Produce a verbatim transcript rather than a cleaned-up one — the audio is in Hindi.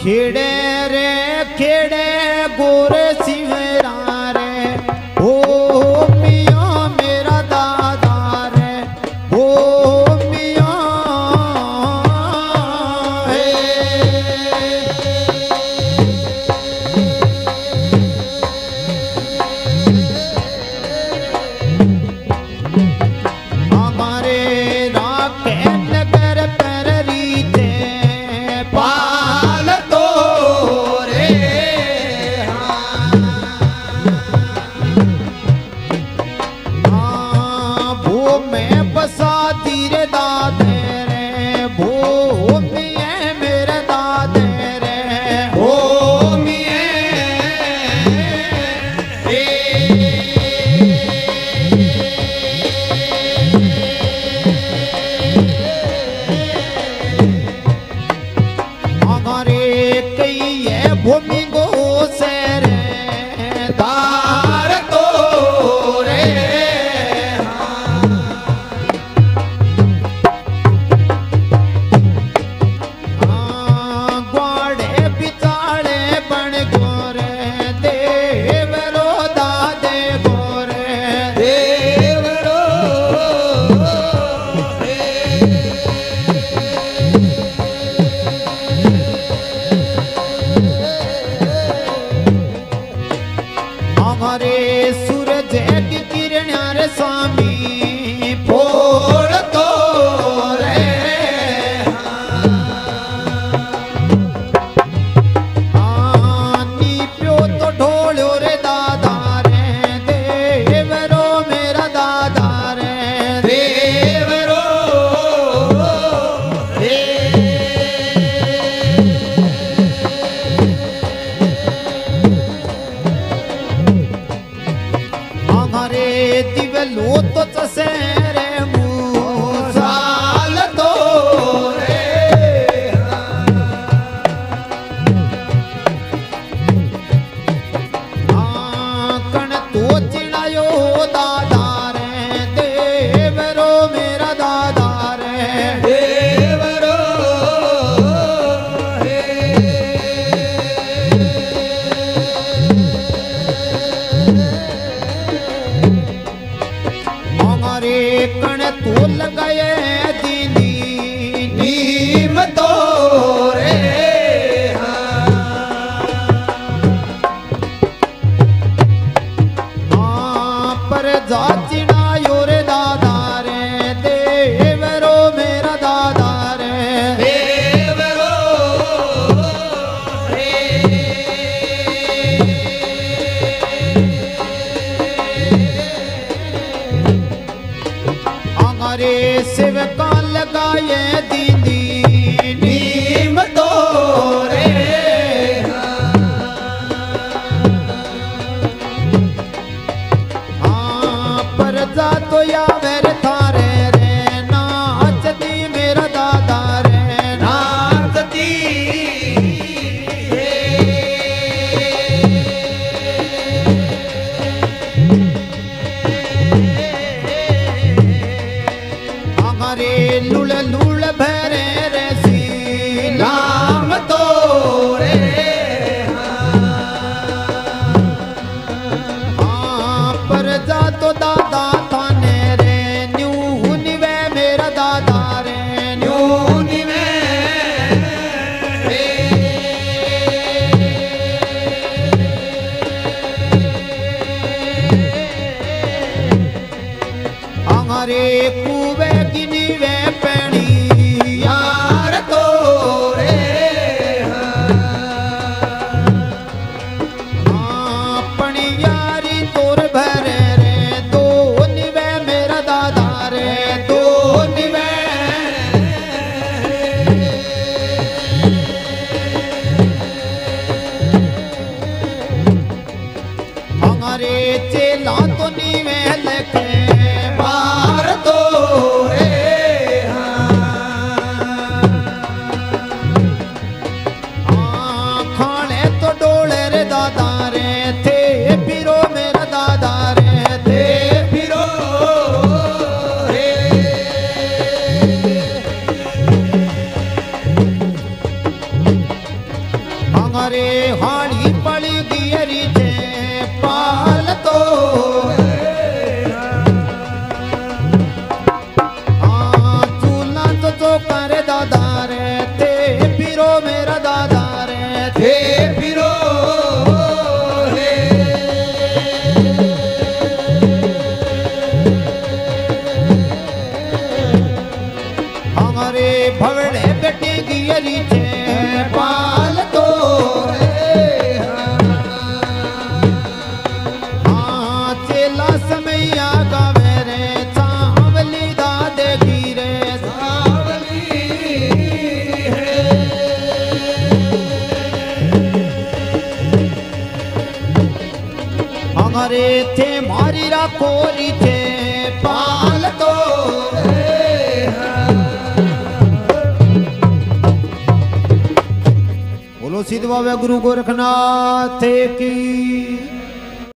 खेड़े रे खेड़े गोरे शिवरा रे ओ मियाँ मेरा दादा रे ओ मियाँ है। हमारे राके नगर पर रीते पाल तो रे हाँ वो मैं बसा धीरे दादे रे वो मियाँ मेरे दादे रे वो भूमि गो से रे दार तो रे हाँ ग्वाड़े बिचाड़े बन गोरे देवरो दादे गोरे देवरो हमारे सूरज की किरण रे स्वामी फोड़ तो रे हाँ नी प्यो तो ढोलो रे दादा रे देवरो मेरा दादा रे देवरो रे हमारे दिवलो तो चसे रे मूसाल तो रे हाँ कण तो चिड़ायो दादा रे देवरो मेरा दादा रे देवरो रे हमारे कण तो लगाए दीनी नीम तो रे हाँ पर जा चिड़ायो रे दादा रे देवरो मेरा दादा रे देवरो रे हमारे सेवका लगाए दीदी नीम तो रे हाँ पर जा तो यावर थारे रे नाचती मेरा दादा रे नाचती हमारे लुल लुल भरे रे सी नाम तो रे हाँ पर जा तो दादा थाने रे न्यू निवे मेरा दादा रे न्यू निवे हमारे कुवे गिनी वे पैनी यार तो रे हाँ पणी यारी तोर भरे रे दो निवे मेरा दादा रे दो निवे हमारे चेला तो निवे लखे बार तो रे हाँ कोरी छे पाल तो हाँ चेला समैया गावे रे सांवली दादे की रे सांवली हमारे थे मारी रा कोरी छे पाल तो बोलो सिद्ध बाबा गुरु गोरखनाथ की।